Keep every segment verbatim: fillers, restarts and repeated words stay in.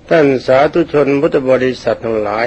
ท่านสาธุชนพุทธบริษัททั้งหลาย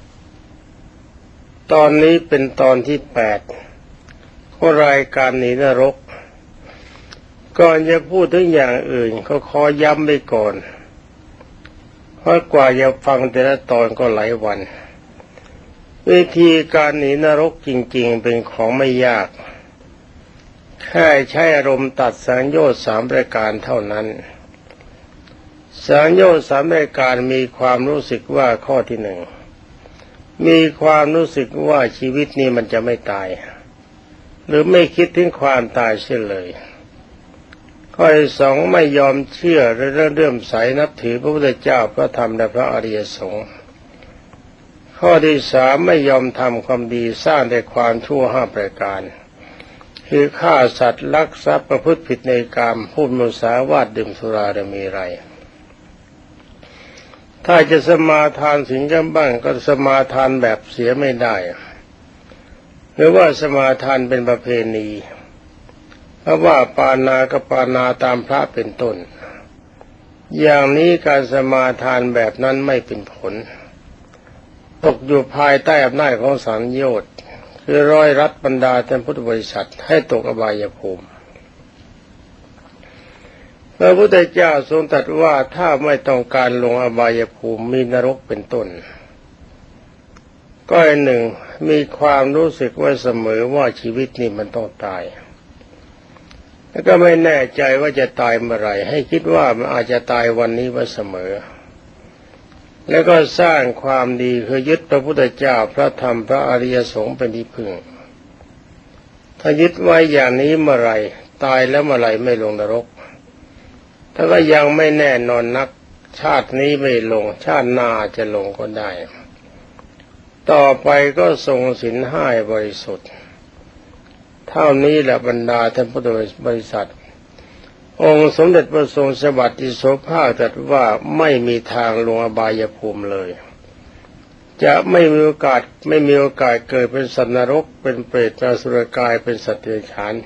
ตอนนี้เป็นตอนที่แปดของรายการหนีนรกก่อนจะพูดถึงอย่างอื่นก็ขอย้ำไปก่อนเพราะกว่าจะฟังแต่ละตอนก็หลายวันวิธีการหนีนรกจริงๆเป็นของไม่ยากแค่ใช้อารมณ์ตัดสังโยชน์สามประการเท่านั้นสังโยชน์สามรายการมีความรู้สึกว่าข้อที่หนึ่งมีความรู้สึกว่าชีวิตนี้มันจะไม่ตายหรือไม่คิดถึงความตายเสียเลยข้อที่สองไม่ยอมเชื่อหรือเลื่อมใสนับถือพระพุทธเจ้าพระธรรมและพระอริยสงฆ์ข้อที่สามไม่ยอมทำความดีสร้างแต่ความชั่วห้าประการคือฆ่าสัตว์ลักทรัพย์ประพฤติผิดในกามพูดมุสาวาทดื่มสุราและมีไรถ้าจะสมาทานศีลกันบ้างก็สมาทานแบบเสียไม่ได้หรือว่าสมาทานเป็นประเพณีเพราะว่าปานากับปานาตามพระเป็นต้นอย่างนี้การสมาทานแบบนั้นไม่เป็นผลตกอยู่ภายใต้อำนาจของสังโยชน์คือร้อยรัดบรรดาท่านพุทธบริษัทให้ตกอบายภูมิพระพุทธเจ้าทรงตรัสว่าถ้าไม่ต้องการลงอบายภูมิมีนรกเป็นต้นก็อันหนึ่งมีความรู้สึกว่าเสมอว่าชีวิตนี้มันต้องตายแล้วก็ไม่แน่ใจว่าจะตายเมื่อไหร่ให้คิดว่ามันอาจจะตายวันนี้ไว้เสมอแล้วก็สร้างความดีคือยึดพระพุทธเจ้าพระธรรมพระอริยสงฆ์เป็นที่พึ่งถ้ายึดไว้อย่างนี้เมื่อไหร่ตายแล้วเมื่อไหร่ไม่ลงนรกถ้าก็ยังไม่แน่นอนนักชาตินี้ไม่ลงชาติหน้าจะลงก็ได้ต่อไปก็ทรงศีลห้าบริสุทธิ์เท่านี้แหละบรรดาท่านพุทธบริษัทองค์สมเด็จพระทรงสวัสดิโสภาคตรัสว่าไม่มีทางลงอบายภูมิเลยจะไม่มีโอกาสไม่มีโอกาสเกิดเป็นสัตว์นรกเป็นเปรตเป็นอสุรกายเป็นสัตว์เดรัจฉาน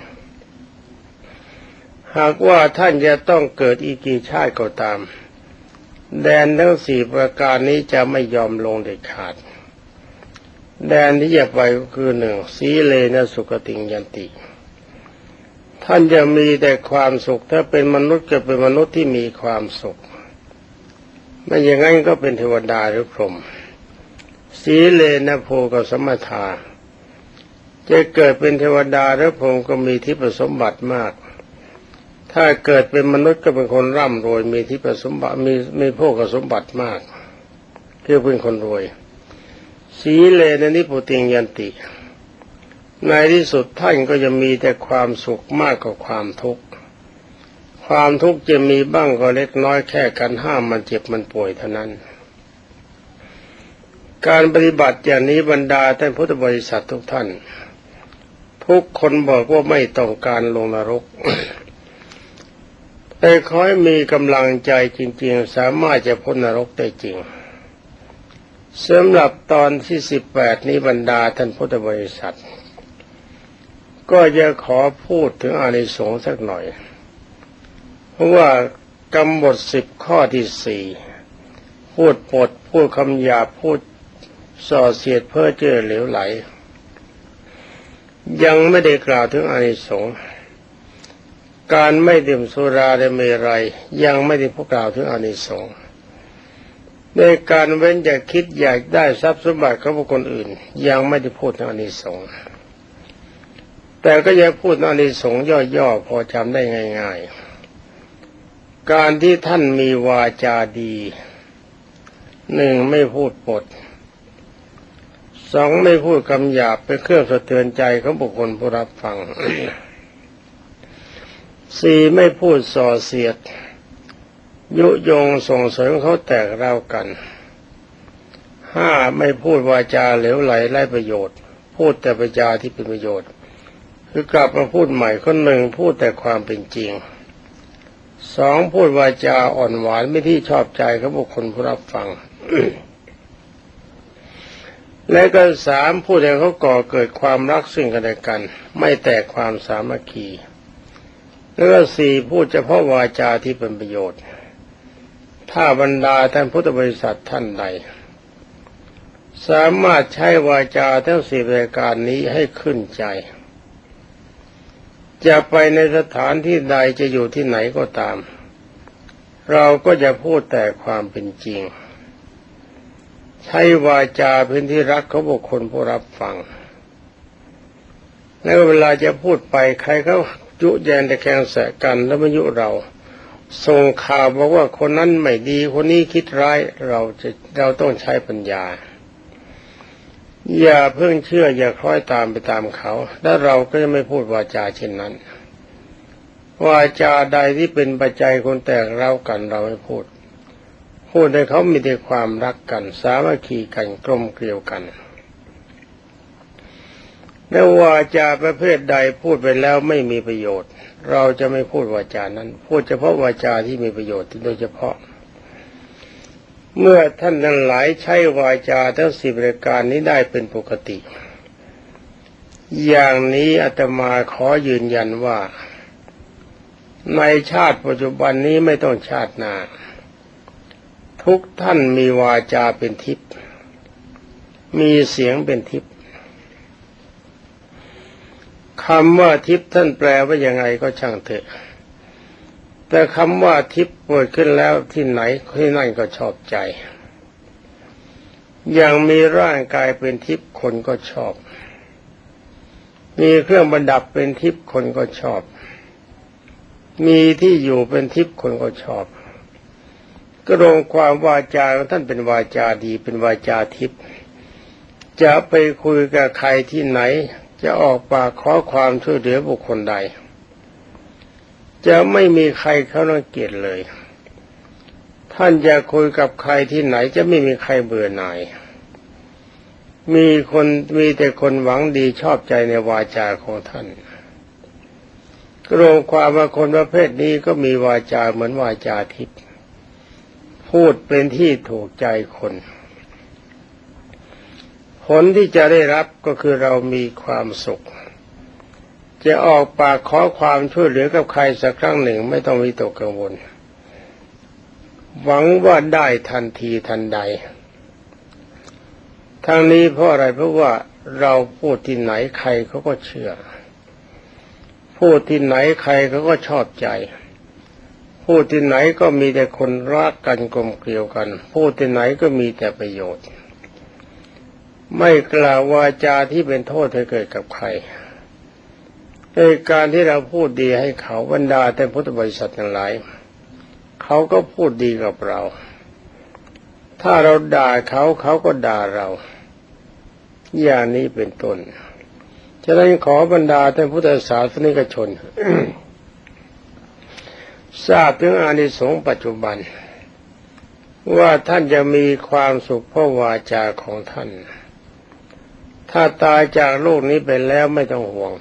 หากว่าท่านจะต้องเกิดอีกกี่ชาติก็ตามแดนทั้งสี่ประการนี้จะไม่ยอมลงเด็ดขาดแดนที่จะไปก็คือหนึ่งสีเลนะสุขติงยันติท่านจะมีแต่ความสุขถ้าเป็นมนุษย์ก็เป็นมนุษย์ที่มีความสุขไม่อย่างนั้นก็เป็นเทวดาหรือพรหมสีเลนะโภคสมถาจะเกิดเป็นเทวดาหรือพรหมก็มีทิพย์สมบัติมากถ้าเกิดเป็นมนุษย์ก็เป็นคนร่ำรวยมีทิพย์สมบัติมีมีโภคสมบัติมากคือเป็นคนรวยสีเลนะนิพพุติงยันติในที่สุดท่านก็จะมีแต่ความสุขมากกว่าความทุกข์ความทุกข์จะมีบ้างก็เล็กน้อยแค่กันห้ามมันเจ็บมันป่วยเท่านั้นการปฏิบัติอย่างนี้บรรดาท่านพุทธบริษัททุกท่านทุกคนบอกว่าไม่ต้องการลงนรกแต่ขอให้มีกำลังใจจริงๆสามารถจะพ้นนรกได้จริงสำหรับตอนที่สิบแปดนี้บรรดาท่านพุทธบริษัทก็จะขอพูดถึงอานิสงส์สักหน่อยเพราะว่ากรรมบทสิบข้อที่สี่พูดปดพูดคำหยาบพูดส่อเสียดเพ้อเจ้อเหลวไหลยังไม่ได้กล่าวถึงอานิสงส์การไม่ดื่มสุราและเมรัยยังไม่ได้พูดกล่าวถึงอานิสงส์ในการเว้นจากคิดอยากได้ทรัพย์สมบัติของบุคคลอื่นยังไม่ได้พูดถึงอานิสงส์แต่ก็ยังพูดอานิสงส์ย่อๆพอจำได้ง่ายๆการที่ท่านมีวาจาดีหนึ่งไม่พูดปดสองไม่พูดคำหยาบเป็นเครื่องสะเทือนใจของบุคคลผู้รับฟัง สี่ไม่พูดส่อเสียดยุยงส่งเสริมเขาแตกเร้ากันห้าไม่พูดวาจาเหลวไหลไร้ประโยชน์พูดแต่วาจาที่เป็นประโยชน์คือกลับมาพูดใหม่คนหนึ่งพูดแต่ความเป็นจริงสองพูดวาจาอ่อนหวานไม่ที่ชอบใจของบุคคลผู้รับฟัง และก็สามพูดให้เขาก่อเกิดความรักซึ่งกันและกันไม่แตกความสามัคคีแล้วก็สี่พูดเฉพาะวาจาที่เป็นประโยชน์ถ้าบรรดาท่านพุทธบริษัทท่านใดสามารถใช้วาจาทั้งสี่รายการนี้ให้ขึ้นใจจะไปในสถานที่ใดจะอยู่ที่ไหนก็ตามเราก็จะพูดแต่ความเป็นจริงใช้วาจาเป็นที่รักของบุคคลผู้รับฟังแล้วเวลาจะพูดไปใครเขายุแยงตะแคงแสกันแล้วมายุเราส่งข่าวบอกว่าคนนั้นไม่ดีคนนี้คิดร้ายเราจะเราต้องใช้ปัญญาอย่าเพิ่งเชื่ออย่าคล้อยตามไปตามเขาแล้วเราก็จะไม่พูดวาจาเช่นนั้นวาจาใดที่เป็นปัจจัยคนแตกเร้ากันเราไม่พูดพูดให้เขามีแต่ความรักกันสามัคคีกันกลมเกลียวกันแล้ววาจาประเภทใดพูดไปแล้วไม่มีประโยชน์เราจะไม่พูดวาจานั้นพูดเฉพาะวาจาที่มีประโยชน์โดยเฉพาะเมื่อท่านทั้งหลายใช้วาจาทั้งสิบรายการนี้ได้เป็นปกติอย่างนี้อาตมาขอยืนยันว่าในชาติปัจจุบันนี้ไม่ต้องชาติหน้าทุกท่านมีวาจาเป็นทิพย์มีเสียงเป็นทิพย์คำว่าทิพย์ท่านแปลว่ายังไงก็ช่างเถอะแต่คำว่าทิพย์เกิดขึ้นแล้วที่ไหนที่นั่นก็ชอบใจอย่างมีร่างกายเป็นทิพย์คนก็ชอบมีเครื่องประดับเป็นทิพย์คนก็ชอบมีที่อยู่เป็นทิพย์คนก็ชอบก็รวมความวาจาของท่านเป็นวาจาดีเป็นวาจาทิพย์จะไปคุยกับใครที่ไหนจะออกปากขอความช่วยเหลือบุคคลใดจะไม่มีใครเขารังเกียจเลยท่านจะคุยกับใครที่ไหนจะไม่มีใครเบื่อหน่ายมีคนมีแต่คนหวังดีชอบใจในวาจาของท่านก็รวมความว่าคนประเภทนี้ก็มีวาจาเหมือนวาจาทิพย์พูดเป็นที่ถูกใจคนผลที่จะได้รับก็คือเรามีความสุขจะออกปากขอความช่วยเหลือกับใครสักครั้งหนึ่งไม่ต้องวิตกกังวลหวังว่าได้ทันทีทันใดทั้งนี้เพราะอะไรเพราะว่าเราพูดที่ไหนใครเขาก็เชื่อพูดที่ไหนใครเขาก็ชอบใจพูดที่ไหนก็มีแต่คนรักกันกลมเกลียวกันพูดที่ไหนก็มีแต่ประโยชน์ไม่กล่าววาจาที่เป็นโทษให้เกิดกับใครในการที่เราพูดดีให้เขาบรรดาแต่พุทธบริษัททั้งหลายเขาก็พูดดีกับเราถ้าเราด่าเขาเขาก็ด่าเราอย่างนี้เป็นต้นฉะนั้นขอบรรดาท่านพุทธศาสนิกชน ทราบถึงอานิสงส์ปัจจุบันว่าท่านจะมีความสุขเพราะวาจาของท่านถ้าตายจากโลกนี้ไปแล้วไม่ต้องห่วง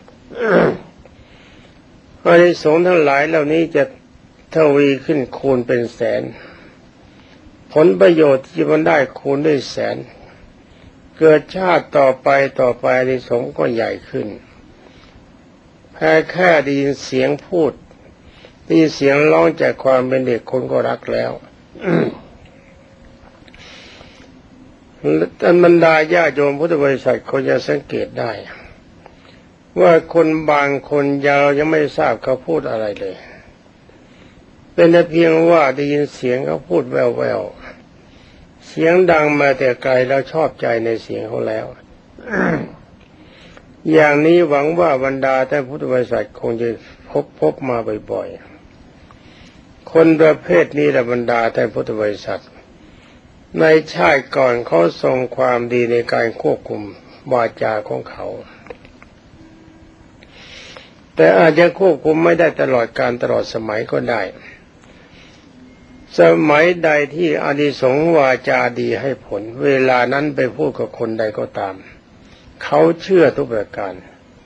อานิสงส์ทั้งหลายเหล่านี้จะทวีขึ้นคูณเป็นแสนผลประโยชน์ที่มันได้คูณด้วยแสนเกิดชาติต่อไปต่อไปอานิสงส์ก็ใหญ่ขึ้นแค่แค่ได้ยินเสียงพูดได้ยินเสียงร้องจากความเป็นเด็กคนก็รักแล้ว ท่านบรรดาญาโยมพุทธบริษัทคนจะสังเกตได้ว่าคนบางคนยาวยังไม่ทราบเขาพูดอะไรเลยเป็นแต่เพียงว่าได้ยินเสียงเขาพูดแว่วๆเสียงดังมาแต่ไกลแล้วชอบใจในเสียงเขาแล้ว อย่างนี้หวังว่าบรรดาท่านพุทธบริษัทคงจะพบพบมาบ่อยๆคนประเภทนี้ละบรรดาท่านพุทธบริษัทในชาติก่อนเขาทรงความดีในการควบคุมวาจาของเขาแต่อาจจะควบคุมไม่ได้ตลอดการตลอดสมัยก็ได้สมัยใดที่อานิสงส์วาจาดีให้ผลเวลานั้นไปพูดกับคนใดก็ตามเขาเชื่อทุกประการ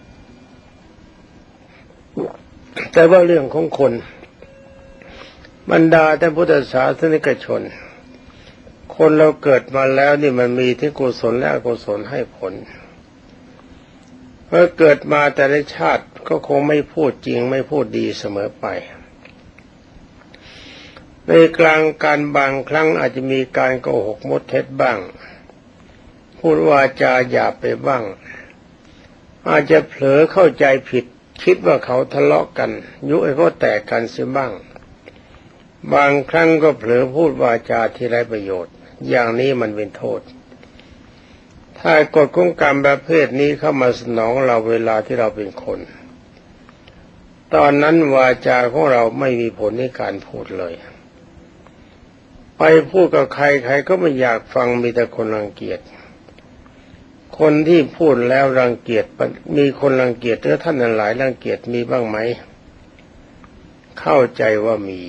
แต่ว่าเรื่องของคนบรรดาท่านพุทธศาสนิกชนคนเราเกิดมาแล้วนี่มันมีทั้งกุศลและอกุศลให้ผลเมื่อเกิดมาแต่ละชาติก็คงไม่พูดจริงไม่พูดดีเสมอไปในในกลางการบางครั้งอาจจะมีการโกหกมดเท็จบ้างพูดวาจาหยาบไปบ้างอาจจะเผลอเข้าใจผิดคิดว่าเขาทะเลาะกันยุให้เขาแตกกันเสียบ้างบางครั้งก็เผลอพูดวาจาที่ไร้ประโยชน์อย่างนี้มันเป็นโทษถ้ากฎของกรรมประเภทนี้เข้ามาสนองเราเวลาที่เราเป็นคนตอนนั้นวาจาของเราไม่มีผลในการพูดเลยไปพูดกับใครใครก็ไม่อยากฟังมีแต่คนรังเกียจคนที่พูดแล้วรังเกียจมีคนรังเกียจหรือท่านหลายรังเกียจมีบ้างไหมเข้าใจว่ามี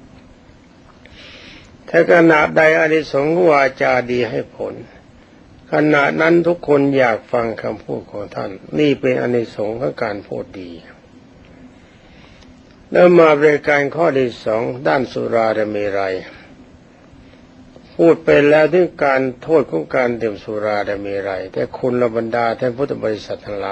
ถ้าขณะใดอานิสงส์วาจาดีให้ผลขณะนั้นทุกคนอยากฟังคำพูดของท่านนี่เป็นอานิสงส์ของการพูดดีแล้วมาบริการข้อที่สองด้านสุราและเมรัยพูดไปแล้วถึงการโทษของการดื่มสุราและเมรัยแต่คุณละบรรดาท่านพุทธบริษัททั้งหลาย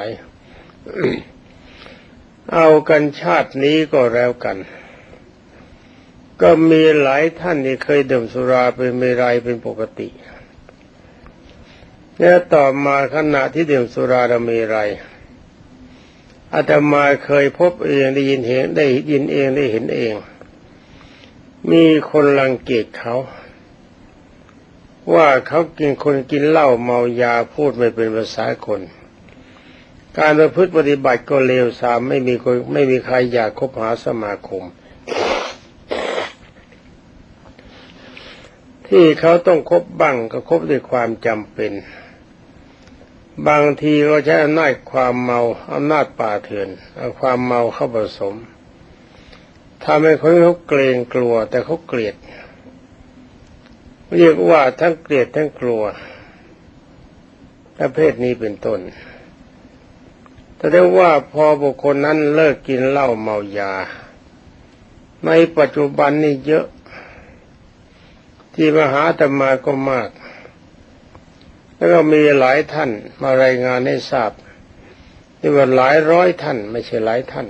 เอากันชาตินี้ก็แล้วกันก็มีหลายท่านที่เคยดื่มสุราเป็นเมรัยเป็นปกติแล้วต่อมาขณะที่ดื่มสุราและเมรัยอาตมาเคยพบเองได้ยินเห็นได้ยินเองได้เห็นเองมีคนรังเกียจเขาว่าเขากินคนกินเหล้าเมายาพูดไม่เป็นภาษาคนการประพฤติปฏิบัติก็เลวทรามไม่มีคนไม่มีใครอยากคบหาสมาคมที่เขาต้องคบบ้างก็คบด้วยความจำเป็นบางทีก็ใช้อำนาจความเมาอำนาจป่าเถื่อนเอาความเมาเข้าผสมทำให้คนเขาเกรงกลัวแต่เขาเกลียดเรียกว่าทั้งเกลียดทั้งกลัวประเภทนี้เป็นต้นแต่ได้ว่าพอบุคคลนั้นเลิกกินเหล้าเมายาในปัจจุบันนี่เยอะที่มหาอาตมาก็มากแล้วก็มีหลายท่านมารายงานให้ทราบที่ว่าหลายร้อยท่านไม่ใช่หลายท่าน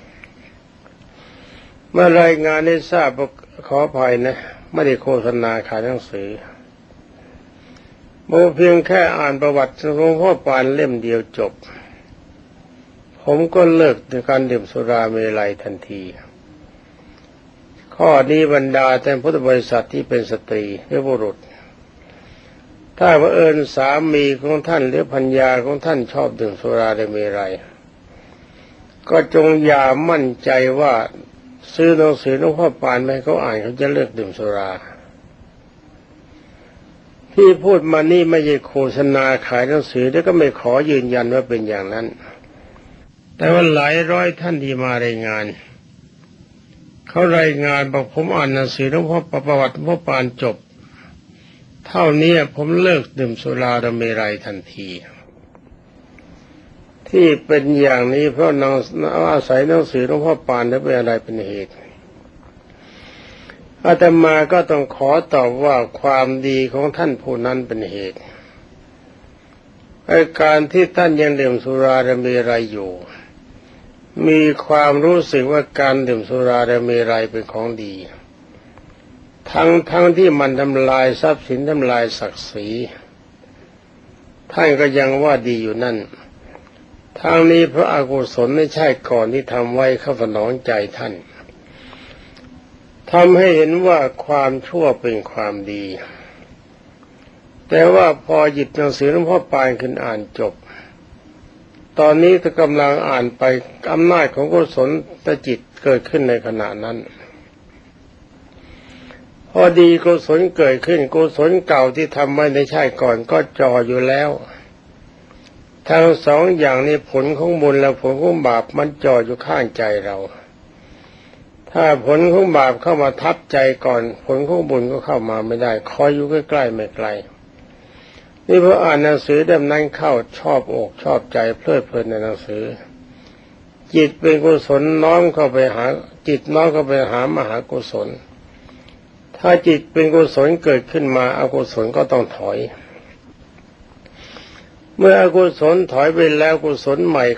มารายงานให้ทราบขออภัยนะไม่ได้โฆษณาขายหนังสือโมเพียงแค่อ่านประวัติหลวงพ่อปานเล่มเดียวจบผมก็เลิกในการดื่มสุราเมรัยทันทีข้อนี้บรรดาท่านพุทธบริษัทที่เป็นสตรีหรือบุรุษถ้าเผอิญสามีของท่านหรือภรรยาของท่านชอบดื่มสุราและเมรัยก็จงอย่ามั่นใจว่าซื้อหนังสือหลวงพ่อปานให้เขาอ่านเขาจะเลิกดื่มสุราที่พูดมานี่ไม่ใช่โฆษณาขายหนังสือแล้วก็ไม่ขอยืนยันว่าเป็นอย่างนั้นแต่ว่าหลายร้อยท่านที่มารายงานเขารายงานบอกผมอ่านหนังสือหลวงพ่อประวัติหลวงพ่อปานจบเท่านี้ผมเลิกดื่มสุราและเมรัยทันทีที่เป็นอย่างนี้เพราะนางอาศัยหนังสือหลวงพ่อปานและเป็นอะไรเป็นเหตุอาตมาก็ต้องขอตอบว่าความดีของท่านผู้นั้นเป็นเหตุอาการที่ท่านยังดื่มสุราและเมรัยอยู่มีความรู้สึกว่าการดื่มสุราและเมรัยเป็นของดีทั้งทั้งที่มันทำลายทรัพย์สินทำลายศักดิ์ศรีท่านก็ยังว่าดีอยู่นั่นทางนี้เพราะอกุศลในชาติก่อนที่ทำไว้เข้าสนองใจท่านทำให้เห็นว่าความชั่วเป็นความดีแต่ว่าพอหยิบหนังสือหลวงพ่อปานขึ้นอ่านจบตอนนี้ถ้ากำลังอ่านไปอำนาจของกุศลจิตเกิดขึ้นในขณะนั้นพอดีกุศลเกิดขึ้นกุศลเก่าที่ทำไว้ในชาติก่อนก็จ่ออยู่แล้วทั้งสองอย่างนี้ผลของบุญและผลของบาปมันจ่ออยู่ข้างใจเราถ้าผลของบาปเข้ามาทับใจก่อนผลของบุญก็เข้ามาไม่ได้คอยอยู่ใกล้ๆไม่ไกลนี่พออ่านหนังสือเล่มนั้นเข้าชอบอกชอบใจเพลิดเพลินในหนังสือจิตเป็นกุศลน้อมเข้าไปหาจิตน้อมเข้าไปหามหากุศลถ้าจิตเป็นกุศลเกิดขึ้นมาอกุศลก็ต้องถอยเมื่ออกุศลถอยไปแล้วกุศลใหม่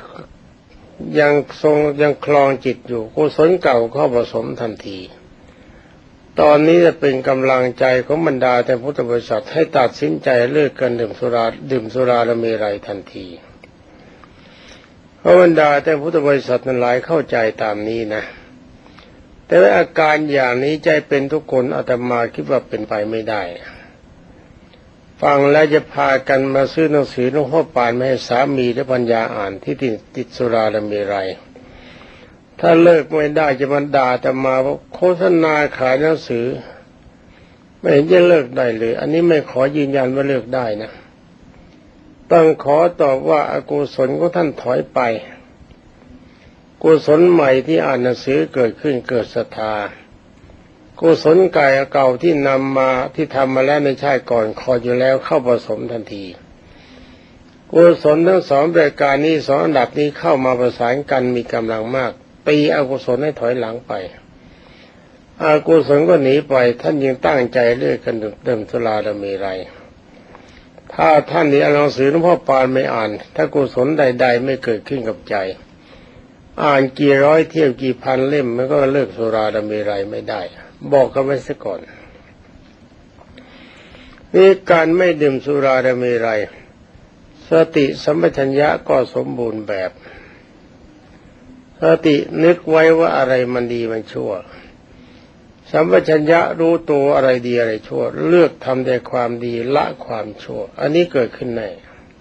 ยังทรงยังคลองจิตอยู่กุศลเก่าเข้าผสมทันทีตอนนี้จะเป็นกำลังใจของบรรดาแต่พุทธบริษัทให้ตัดสินใจเลิกกันดื่มสุราดื่มสุราและเมรัยทันทีเพราะบรรดาแต่พุทธบริษัทนั้นหลายเข้าใจตามนี้นะแต่ว่าอาการอย่างนี้ใจเป็นทุกคนอาตมาคิดว่าเป็นไปไม่ได้ฟังแล้วจะพากันมาซื้อหนังสือหลวงพ่อปานมาให้สามีและปัญญาอ่านที่ติดติดสุราและเมรัยถ้าเลิกไม่ได้จะมาด่าอาตมาว่าโฆษณาขายหนังสือไม่เห็นจะเลิกได้เลยอันนี้ไม่ขอยืนยันว่าเลิกได้นะต้องขอตอบว่าอกุศลของท่านถอยไปกุศลใหม่ที่อ่านหนังสือเกิดขึ้นเกิดศรัทธากุศลเก่าที่นำมาที่ทำมาแล้วในชาติก่อนคอยอยู่แล้วเข้าผสมทันทีกุศลทั้งสองรายการนี้สองอันดับนี้เข้ามาประสานกันมีกำลังมากตีอกุศลให้ถอยหลังไปอกุศลก็หนีไปท่านยังตั้งใจเลิกกันดื่มสุราและเมรัยถ้าท่านนี้อ่านหนังสือหลวงพ่อปานไม่อ่านถ้ากุศลใดๆไม่เกิดขึ้นกับใจอ่านกี่ร้อยเที่ยวกี่พันเล่มมันก็เลิกสุราและเมรัยไม่ได้บอกกันไว้ซะก่อนนี่การไม่ดื่มสุราและเมรัยสติสัมปชัญญะก็สมบูรณ์แบบสตินึกไว้ว่าอะไรมันดีมันชั่วสัมปชัญญะรู้ตัวอะไรดีอะไรชั่วเลือกทำแต่ความดีละความชั่วอันนี้เกิดขึ้นแน่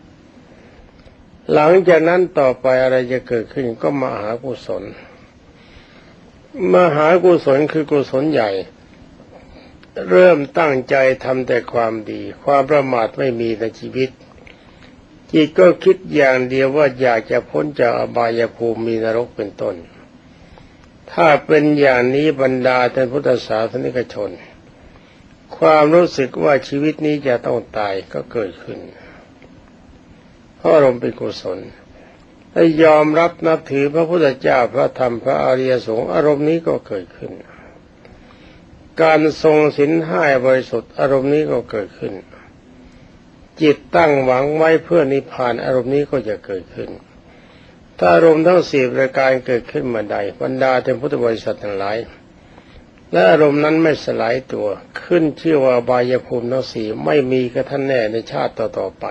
หลังจากนั้นต่อไปอะไรจะเกิดขึ้นก็มหากุศลมหากุศลคือกุศลใหญ่เริ่มตั้งใจทำแต่ความดีความประมาทไม่มีในชีวิตจิตก็คิดอย่างเดียวว่าอยากจะพ้นจากอบายภูมิมีนรกเป็นต้นถ้าเป็นอย่างนี้บรรดาท่านพุทธศาสนิกชนความรู้สึกว่าชีวิตนี้จะต้องตายก็เกิดขึ้นเพราะอารมณ์เป็นกุศลถ้ายอมรับนับถือพระพุทธเจ้าพระธรรมพระอริยสงฆ์อารมณ์นี้ก็เกิดขึ้นการทรงศีลห้าบริสุทธิ์อารมณ์นี้ก็เกิดขึ้นจิตตั้งหวังไว้เพื่อนิพพานอารมณ์นี้ก็จะเกิดขึ้นถ้าอารมณ์ทั้งสี่ประการเกิดขึ้นเมื่อใดบรรดาท่านพุทธบริษัททั้งหลายและอารมณ์นั้นไม่สลายตัวขึ้นชื่อว่าอบายภูมิทั้งสี่ไม่มีกับท่านแน่ในชาติต่อๆไป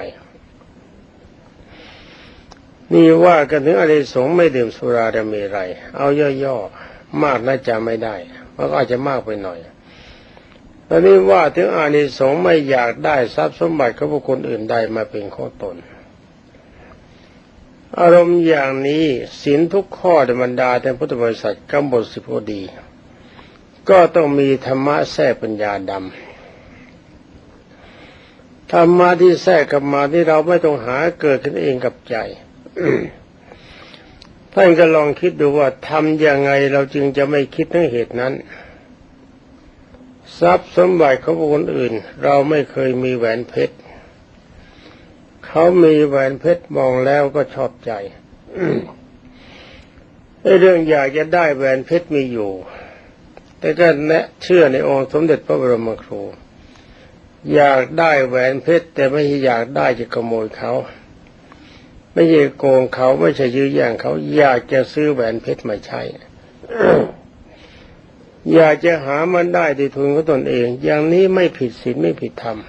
นี่ว่ากันถึงอานิสงส์ไม่ดื่มสุราและเมรัยเอาย่อๆมากน่าจะไม่ได้เพราะอาจจะมากไปหน่อยตอนนี้ว่าถึงอานิสงส์ไม่อยากได้ทรัพย์สมบัติของบุคคลอื่นใดมาเป็นของตนอารมณ์อย่างนี้ศีลทุกข้อในบรรดาท่านพุทธบริษัทกำหนดสิบพอดีก็ต้องมีธรรมะแทรกปัญญาดำธรรมะที่แทรกกับมาที่เราไม่ต้องหาเกิดขึ้นเองกับใจ ท่านก็ลองคิดดูว่าทำยังไงเราจึงจะไม่คิดถึงเหตุนั้นทรัพย์สมบัติของบุคคลอื่นเราไม่เคยมีแหวนเพชรเขามีแหวนเพชรมองแล้วก็ชอบใจ เรื่องอยากจะได้แหวนเพชรมีอยู่แต่ก็แนะเชื่อในองค์สมเด็จพระบรมครูอยากได้แหวนเพชรแต่ไม่ใช่อยากได้จะขโมยเขาไม่ใช่โกงเขาไม่ใช่ยื้อแย่งเขาอยากจะซื้อแหวนเพชรมาใช้ อยากจะหามันได้ด้วยทุนของตนเองอย่างนี้ไม่ผิดศีลไม่ผิดธรรม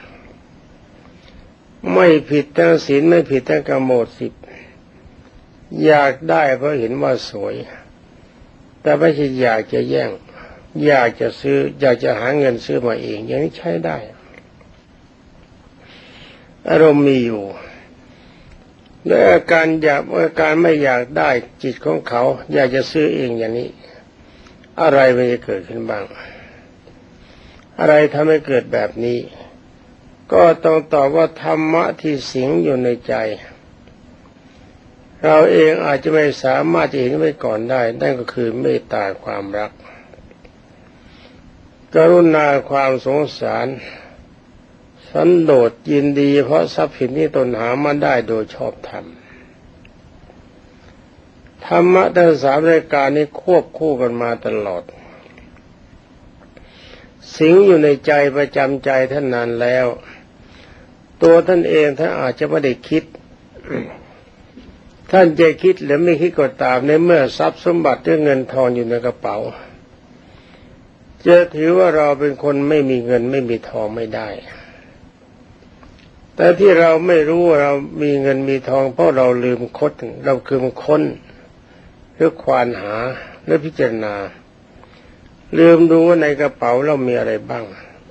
ไม่ผิดทั้งศีลไม่ผิดทั้งกโมทสิบอยากได้เพราะเห็นว่าสวยแต่ไม่ใช่อยากจะแย่งอยากจะซื้ออยากจะหาเงินซื้อมาเองอย่างนี้ใช้ได้อารมณ์มีอยู่และอาการอยากอาการไม่อยากได้จิตของเขาอยากจะซื้อเองอย่างนี้อะไรมันจะเกิดขึ้นบ้างอะไรทำให้เกิดแบบนี้ก็ต้องตอบว่าธรรมะที่สิงอยู่ในใจเราเองอาจจะไม่สามารถจะเห็นไว้ก่อนได้นั่นก็คือเมตตาความรักกรุณาความสงสารสันโดษยินดีเพราะทรัพย์สินที่ตนหามาได้โดยชอบธรรมธรรมะทั้งสามรายการนี้ควบคู่กันมาตลอดสิงอยู่ในใจประจำใจท่านนานแล้วตัวท่านเองท่านอาจจะไม่ได้คิด ท่านจะคิดหรือไม่คิดก็ตามในเมื่อทรัพย์สมบัติหรือเงินทองอยู่ในกระเป๋าจะถือว่าเราเป็นคนไม่มีเงินไม่มีทองไม่ได้แต่ที่เราไม่รู้ว่าเรามีเงินมีทองเพราะเราลืมค้นเราคืมค้นหรือควานหาหรือพิจารณาลืมดูว่าในกระเป๋าเรามีอะไรบ้าง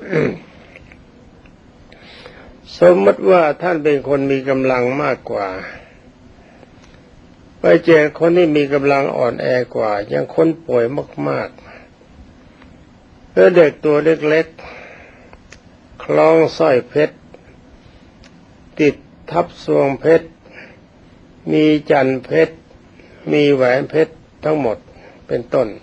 สมมติว่าท่านเป็นคนมีกำลังมากกว่าไปเจอคนที่มีกำลังอ่อนแอกว่ายังคนป่วยมากๆแล้วเด็กตัวเล็กๆคล้องสร้อยเพชรติดทับทรวงเพชรมีจันเพชรมีแหวนเพชรทั้งหมดเป็นต้น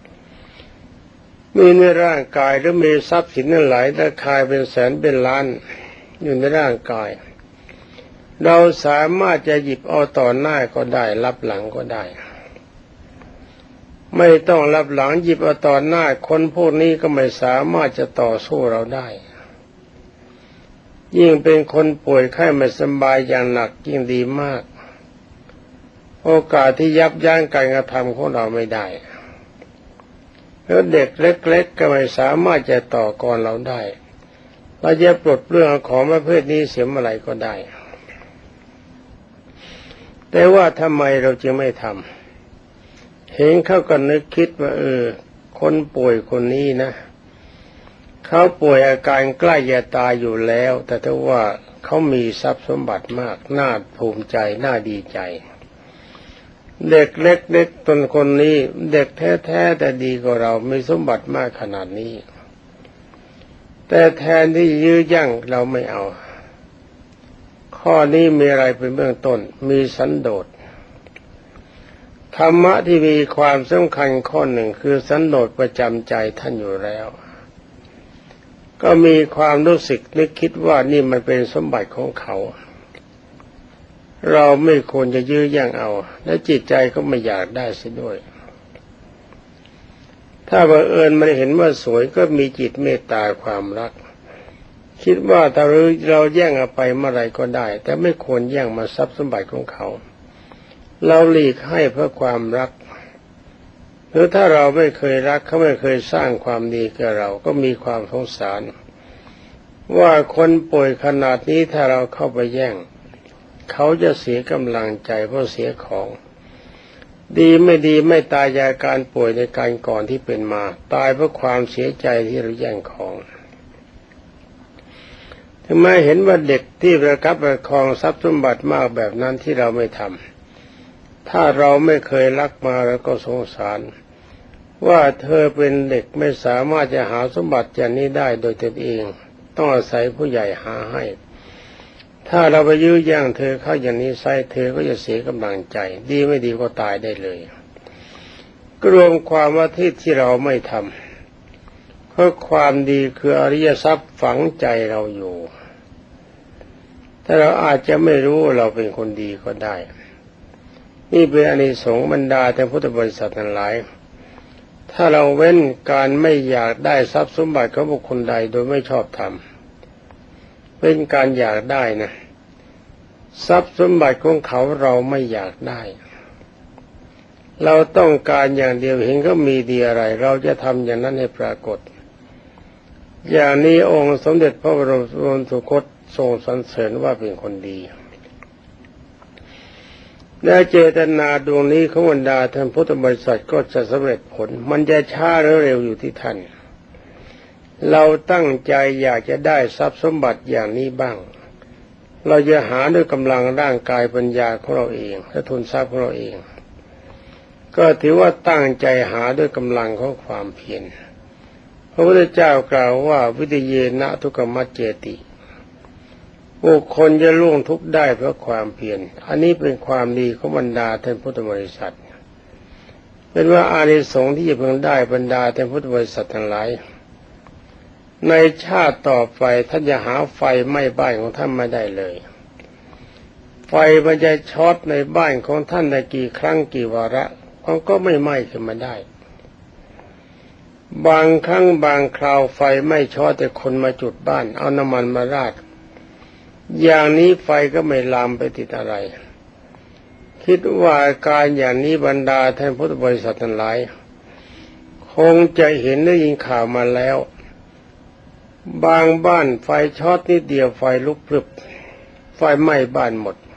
มีในร่างกายหรือมีทรัพย์สินหลายราคาเป็นแสนเป็นล้านอยู่ในร่างกายเราสามารถจะหยิบเอาต่อหน้าก็ได้รับหลังก็ได้ไม่ต้องรับหลังหยิบเอาต่อหน้าคนพวกนี้ก็ไม่สามารถจะต่อสู้เราได้ยิ่งเป็นคนป่วยไข้ไม่สบายอย่างหนักยิ่งดีมากโอกาสที่ยับยั้งการกระทำของเราไม่ได้แล้วเด็กเล็กๆก็ไม่สามารถจะต่อกรเราได้เราจะปลดเปลื้องของประเภทนี้เสียเมื่อไหร่ก็ได้แต่ว่าทำไมเราจึงไม่ทำเห็นเขาก็นึกคิดว่าเออคนป่วยคนนี้นะเขาป่วยอาการใกล้จะตายอยู่แล้วแต่ถ้าว่าเขามีทรัพย์สมบัติมากน่าภูมิใจน่าดีใจเด็กเล็กๆตนคนนี้เด็กแท้ๆแต่ดีกว่าเรามีสมบัติมากขนาดนี้แต่แทนที่ยื้อยั่งเราไม่เอาข้อนี้มีอะไรเป็นเบื้องต้นมีสันโดษธรรมะที่มีความสำคัญข้อหนึ่งคือสันโดษประจำใจท่านอยู่แล้วก็มีความรู้สึกนึกคิดว่านี่มันเป็นสมบัติของเขาเราไม่ควรจะยื้อแย่งเอาและจิตใจก็ไม่อยากได้เสียด้วยถ้าบังเอิญมันเห็นว่าสวยก็มีจิตเมตตาความรักคิดว่าถ้าเราแย่งเอาไปเมื่อไรก็ได้แต่ไม่ควรแย่งมาทรัพย์สมบัติของเขาเราหลีกให้เพื่อความรักหรือถ้าเราไม่เคยรักเขาไม่เคยสร้างความดีกับเราก็มีความสงสารว่าคนป่วยขนาดนี้ถ้าเราเข้าไปแย่งเขาจะเสียกำลังใจเพราะเสียของดีไม่ดีไม่ตายจากการป่วยในการก่อนที่เป็นมาตายเพราะความเสียใจที่เราแย่งของถึงแม้เห็นว่าเด็กที่ประคับประคองทรัพย์สมบัติมากแบบนั้นที่เราไม่ทำถ้าเราไม่เคยรักมาเราก็สงสารว่าเธอเป็นเด็กไม่สามารถจะหาสมบัติอย่างนี้ได้โดยตนเองต้องอาศัยผู้ใหญ่หาให้ถ้าเราไปยื้อแย่งเธอเข้าอย่างนี้ไซเธอก็จะเสียกำลังใจดีไม่ดีก็ตายได้เลยก็รวมความว่าที่ที่เราไม่ทำเพราะความดีคืออริยทรัพย์ฝังใจเราอยู่แต่เราอาจจะไม่รู้เราเป็นคนดีก็ได้นี่เป็นอานิสงส์บรรดาแต่พุทธบริษัททั้งหลายถ้าเราเว้นการไม่อยากได้ทรัพย์สมบัติของบุคคลใดโดยไม่ชอบธรรมเป็นการอยากได้นะทรัพย์สมบัติของเขาเราไม่อยากได้เราต้องการอย่างเดียวเห็นเขามีดีอะไรเราจะทำอย่างนั้นให้ปรากฏอย่างนี้องค์สมเด็จพระบรมสุคตทรงสรรเสริญว่าเป็นคนดีและเจตนาดวงนี้ของบรรดาท่านพุทธบริษัทก็จะสำเร็จผลมันจะช้าหรือเร็วอยู่ที่ท่านเราตั้งใจอยากจะได้ทรัพย์สมบัติอย่างนี้บ้างเราจะหาด้วยกำลังร่างกายปัญญาของเราเองและทุนทรัพย์ของเราเองก็ถือว่าตั้งใจหาด้วยกำลังของความเพียรพระพุทธเจ้ากล่าวว่าวิทยเยนะทุกขมัจเจติบุคคลจะล่วงทุกข์ได้เพราะความเพียรอันนี้เป็นความดีของบรรดาท่านพุทธบริษัทเป็นว่าอานิสงส์ที่จะพึงได้บรรดาท่านพุทธบริษัททั้งหลายในชาติต่อไปท่านจะหาไฟไหม้บ้านของท่านไม่ได้เลยไฟมันจะช็อตในบ้านของท่านได้กี่ครั้งกี่วาระมันก็ไม่ไหม้ขึ้นมาได้บางครั้งบางคราวไฟไม่ช็อตแต่คนมาจุดบ้านเอาน้ำมันมาราดอย่างนี้ไฟก็ไม่ลามไปติดอะไรคิดว่าการอย่างนี้บรรดาท่านพุทธบริษัททั้งหลายคคงจะเห็นได้ยินข่าวมาแล้วบางบ้านไฟช็อตนิดเดียวไฟลุกพรึบไฟไหม้บ้านหมด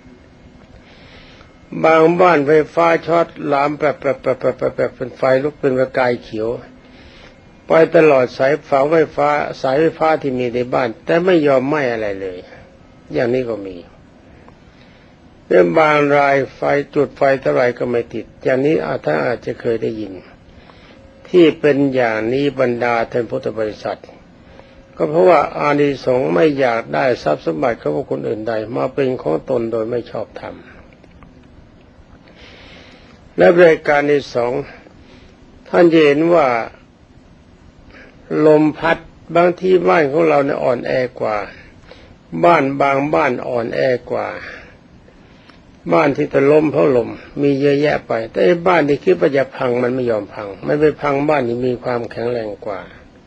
บางบ้านไฟฟ้าช็อตลามแบบแบบแบบแบบแบบเป็นไฟลุกเป็นประกายเขียวไปตลอดสายเสาไฟฟ้าสายไฟฟ้าที่มีในบ้านแต่ไม่ยอมไหม้อะไรเลยอย่างนี้ก็มีเรื่องบางรายไฟจุดไฟเท่าไรก็ไม่ติดอย่างนี้อาจท่านอาจจะเคยได้ยินที่เป็นอย่างนี้บรรดาท่านพุทธบริษัทก็เพราะว่าอานิสงส์ไม่อยากได้ทรัพย์สมบัติของคนอื่นใดมาเป็นของตนโดยไม่ชอบธรรมและรายการที่สองท่านจะเห็นว่าลมพัดบางที่บ้านของเราเนี่ยอ่อนแอกว่าบ้านบางบ้านอ่อนแอกว่าบ้านที่จะล้มเพราะลมมีเยอะแยะไปแต่ไอ้บ้านที่คิดว่าจะพังมันไม่ยอมพังไม่ไปพังบ้านที่มีความแข็งแรงกว่า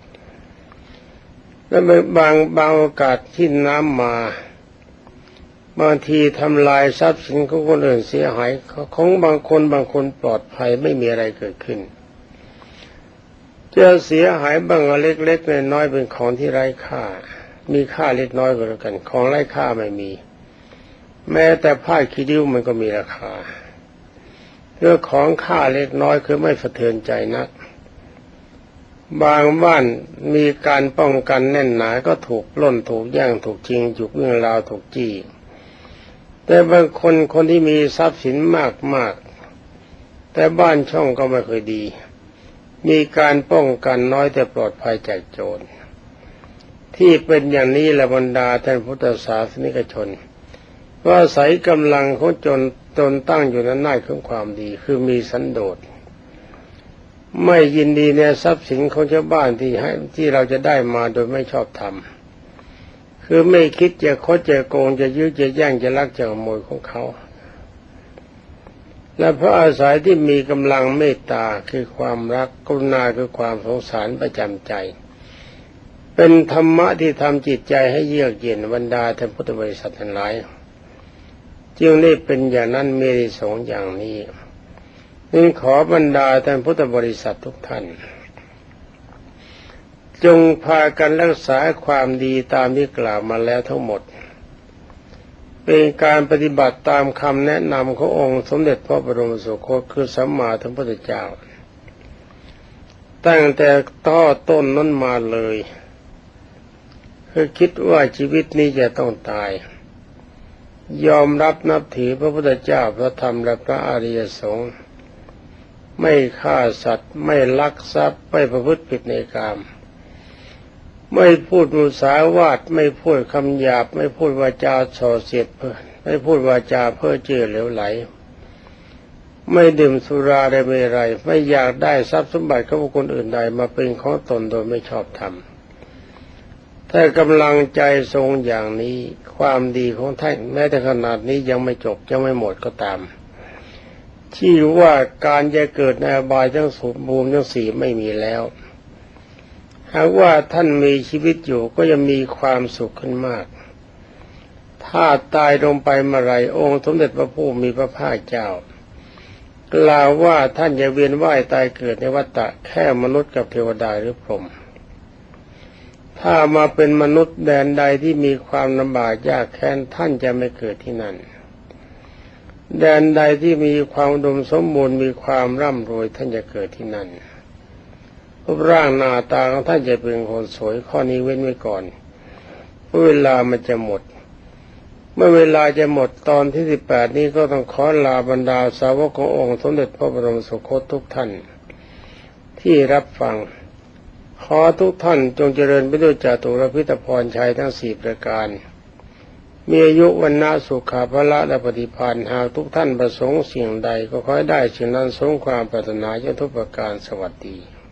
และบางบางโอกาสที่น้ำมาบางทีทำลายทรัพย์สินของคนอื่นเสียหายของบางคนบางคนปลอดภัยไม่มีอะไรเกิดขึ้นจะเสียหายบางเล็กๆน้อยๆเป็นของที่ไร้ค่ามีค่าเล็กน้อยก็แล้วกันของไร้ค่าไม่มีแม้แต่ผ้าคีริ้วมันก็มีราคาเรื่องของค่าเล็กน้อยคือไม่สะเทือนใจนักบางบ้านมีการป้องกันแน่นหนาก็ถูกปล้นถูกแย่งถูกชิงถูกวิ่งราวถูกจี้แต่บางคนคนที่มีทรัพย์สินมากมากแต่บ้านช่องก็ไม่ค่อยดีมีการป้องกันน้อยแต่ปลอดภัยจากโจรที่เป็นอย่างนี้ละบรรดาท่านพุทธศาสนิกชนว่าอาศัยกำลังของจนตนตั้งอยู่ในหน้าของความดีคือมีสันโดษไม่ยินดีในทรัพย์สินของชาวบ้านที่ให้ที่เราจะได้มาโดยไม่ชอบธรรมคือไม่คิดจะคดจะโกงจะยื้อจะแย่งจะลักจะขโมยของเขาและเพราะอาศัยที่มีกำลังเมตตาคือความรักกรุณาคือความสงสารประจำใจเป็นธรรมะที่ทำจิตใจให้เยือกเย็นบรรดาท่านพุทธบริษัททั้งหลายจึงได้เป็นอย่างนั้นมีสองอย่างนี้นี่ขอบรรดาท่านพุทธบริษัททุกท่านจงพากันรักษาความดีตามที่กล่าวมาแล้วทั้งหมดเป็นการปฏิบัติตามคำแนะนำขององค์สมเด็จพระบรมสุคตคือสัมมาสัมพุทธเจ้าตั้งแต่ต้อต้นนั้นมาเลยคือคิดว่าชีวิตนี้จะต้องตายยอมรับนับถือพระพุทธเจ้าพระธรรมและพระอริยสงฆ์ไม่ฆ่าสัตว์ไม่ลักทรัพย์ไม่ประพฤติผิดในกามไม่พูดมุสาวาทไม่พูดคำหยาบไม่พูดวาจาส่อเสียดเพ้อไม่พูดวาจาเพ้อเจ้อเหลวไหลไม่ดื่มสุราได้ไม่ไรไม่อยากได้ทรัพย์สมบัติของคนอื่นใดมาเป็นของตนโดยไม่ชอบธรรมถ้ากำลังใจทรงอย่างนี้ความดีของท่านแม้แต่ขนาดนี้ยังไม่จบยังไม่หมดก็ตามที่ว่าการจะเกิดในอบายทั้งสมบูรณ์ทั้งสี่ไม่มีแล้วหากว่าท่านมีชีวิตอยู่ก็ยังมีความสุขขึ้นมากถ้าตายลงไปเมื่อไรองค์สมเด็จพระผู้มีพระภาคเจ้ากล่าวว่าท่านจะเวียนว่ายตายเกิดในวัฏฏะแค่มนุษย์กับเทวดาหรือพรหมถ้ามาเป็นมนุษย์แดนใดที่มีความลำบากยากแค้นท่านจะไม่เกิดที่นั่นแดนใดที่มีความอุดมสมบูรณ์มีความร่ำรวยท่านจะเกิดที่นั่นรูปร่างหน้าตาของท่านจะเป็นคนสวยข้อนี้เว้นไว้ก่อนเพราะเวลามันจะหมดเมื่อเวลาจะหมดตอนที่สิบแปดนี้ก็ต้องขอลาบรรดาสาวกขององค์สมเด็จพระบรมสุคตทุกท่านที่รับฟังขอทุกท่านจงเจริญไปด้วยจตุรพิธพรชัยทั้งสี่ประการมีอายุวันนะสุขภาละและปฏิภาณหากทุกท่านประสงค์สิ่งใดก็ขอให้ได้สิ่งนั้นสมความปรารถนาทุกประการสวัสดี